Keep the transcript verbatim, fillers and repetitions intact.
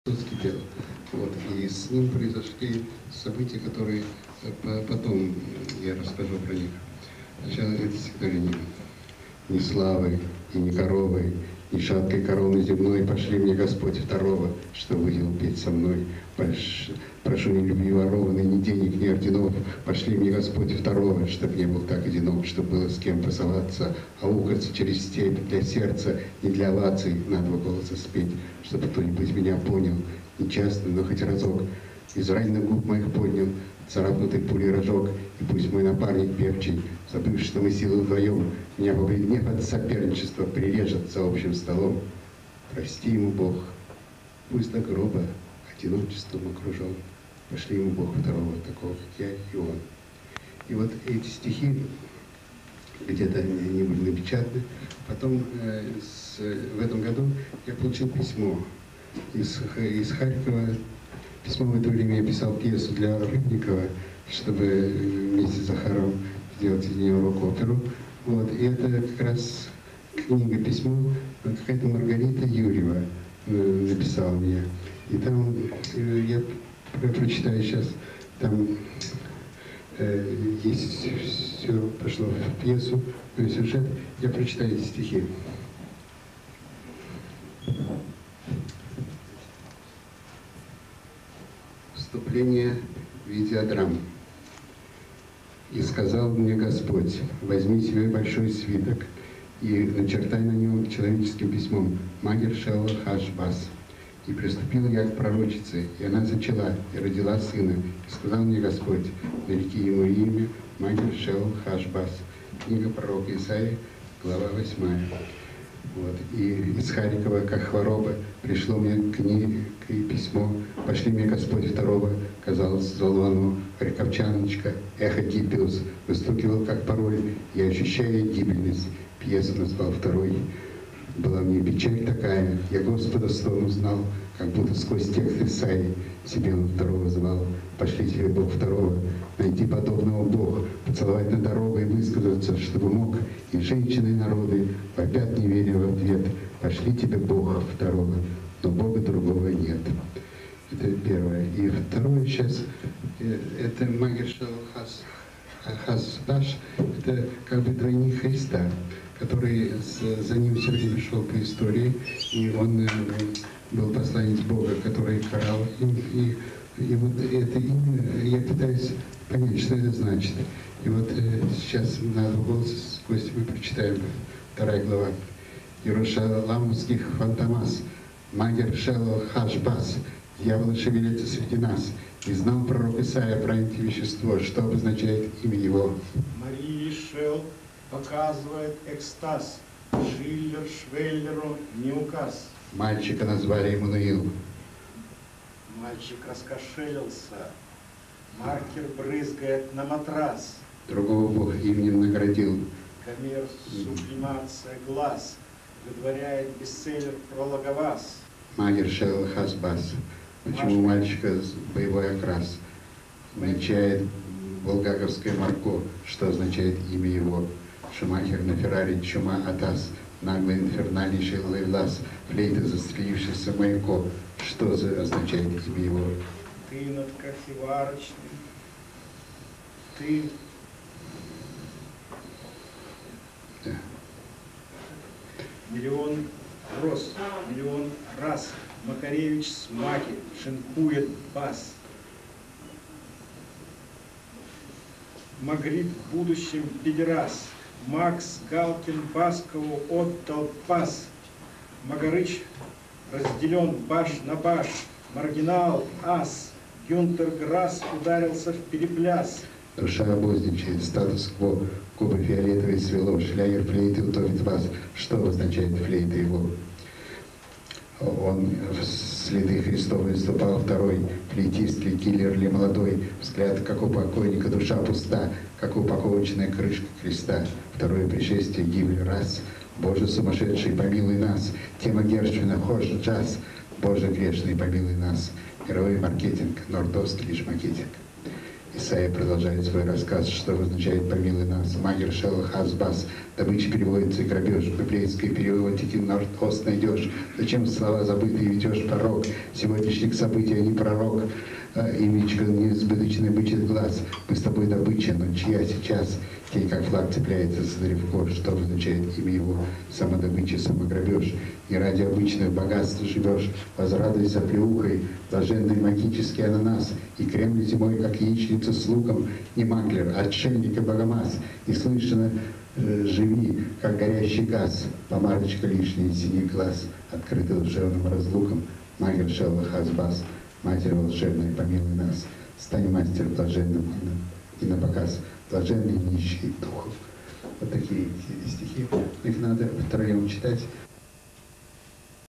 вскипел. Вот. И с ним произошли события, которые потом я расскажу про них. Сначала это стихотворение. Ни славы и ни коровы, ни шаткой короны земной пошли мне Господь второго, что выйдел петь со мной. Прош... Прошу ни любви ворованной, ни денег, ни орденов. Пошли мне Господь второго, чтоб не был так одинок, чтоб было с кем посоваться, аукаться через степь для сердца, не для оваций, на два голоса спеть, чтобы кто-нибудь меня понял, не часто, но хоть разок. Из раненых губ моих поднял царапнутый пулей рожок, и пусть мой напарник певчий, забыв, что мы силы вдвоем, меня побледнев от соперничества прирежет за общим столом. Прости ему Бог, пусть до гроба одиночеством окружен. Пошли ему Бог второго, такого, как я и он. И вот эти стихи, где-то они были напечатаны. Потом э, с, в этом году я получил письмо из, из Харькова. Письмо в это время я писал пьесу для Рыбникова, чтобы вместе с Захаровым сделать из нее рок-оперу. Вот. И это как раз книга, письмо, какая-то Маргарита Юрьева э, написала мне. И там, э, я прочитаю сейчас, там э, есть все пошло в пьесу, в сюжет. Я прочитаю эти стихи. Вступление в видеодрам. «И сказал мне Господь, возьми себе большой свиток и начертай на нем человеческим письмом Магер Шелла Хаш-Бас. И приступила я к пророчице, и она зачала, и родила сына. И сказал мне Господь, нареки ему имя Магер Шелла Хаш-Бас». Книга пророка Исаии, глава восьмая. Вот. И из Харькова, как хвороба, пришло мне книга и письмо. Пошли мне Господь второго, казалось, Золону, Харьковчаночка, эхо Гиппиус, выстукивал, как пароль, я ощущаю гибельность. Пьесу назвал второй. Была мне печаль такая, я Господа сон узнал, как будто сквозь текст Исаии себе он второго звал. Пошли тебе Бог второго, найти подобного Бог, поцеловать на дорогу и высказаться, чтобы мог, и женщины, и народы вопят, не веря в ответ. Пошли тебе Бога второго, но Бога другого нет. Это первое. И второе сейчас, это Магер Шелла Хаш-Бас, это как бы двойник Христа, который за ним все время шел по истории, и он был посланец Бога, который карал им. И, и вот это имя, я пытаюсь понять, что это значит. И вот сейчас на голос сквозь мы прочитаем вторая глава. Иерушаламских фантомас, Магер Шелла Хаш-Бас, дьявол шевелится среди нас. И знал пророк Исаия про это вещество, что обозначает имя его. Марии Шелл показывает экстаз. Шиллер Швеллеру не указ. Мальчика назвали Иммануил. Мальчик раскошелился. Маркер брызгает на матрас. Другого Бог именем наградил. Коммерс, сублимация глаз. Выдворяет бестселлер про Логоваз. Магер Шелла Хаш-Бас. Почему у мальчика боевой окрас? Мельчает булгаковское марко, что означает имя его. Шумахер на Феррари, чума Атас, наглый инфернальнейший Лейлас, флейта застрелившийся Маяко, что за означает имя его? Ты над кофеварочным, ты... Да. Миллион роз, миллион раз, Макаревич с маки, шинкует бас. Магрит в будущем педерас. Макс Галкин Баскову отдал пас. Магарыч разделен баш на баш. Маргинал, ас. Гюнтер Грасс ударился в перепляс. Душа обозничает, статус-кво, губы фиолетовые свело, шлягер флейты утопит вас. Что означает флейта его? Он в следы Христовые ступал второй, флейтист ли, киллер ли молодой, взгляд, как у покойника, душа пуста, как упаковочная крышка креста. Второе пришествие, гибель раз. Боже сумасшедший, помилуй нас. Тема Гершвина, хож, джаз. Боже грешный, помилуй нас. Мировой маркетинг, нордост лишь макетинг. И Исайя продолжает свой рассказ, что означает «помилуй нас». Магер шел хазбас. Добыча переводится и грабеж. В библейский перевод «Иди норд-ост найдешь». Зачем слова забытые ведешь порог? Сегодняшних событий, а не пророк. Имечко неизбыточный бычий глаз. Мы с тобой добыча, но чья сейчас? Тень, как флаг, цепляется за древко, что означает имя его самодобыча, самограбеж. Не ради обычных богатств живешь, возрадуйся плеухой, блаженный магический ананас, и Кремль зимой, как яичница с луком, не маклер, отшельник и богомаз, и слышно э, живи, как горящий газ, помарочка лишняя, синий глаз, открытый душевным разлуком, магер шелла хазбас, Матерь волшебная, помилуй нас, стань мастер блаженным и на показ блаженный нищий духов. Вот такие стихи. Их надо втроем читать.